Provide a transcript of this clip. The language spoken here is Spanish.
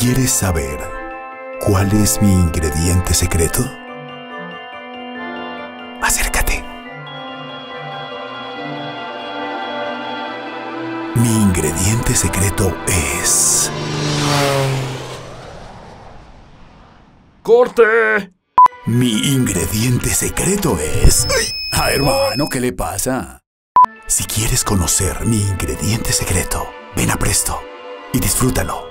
¿Quieres saber cuál es mi ingrediente secreto? Acércate. Mi ingrediente secreto es... ¡Corte! Mi ingrediente secreto es... ¡Ay! Hermano, ¿qué le pasa? Si quieres conocer mi ingrediente secreto, ven a Presto y disfrútalo.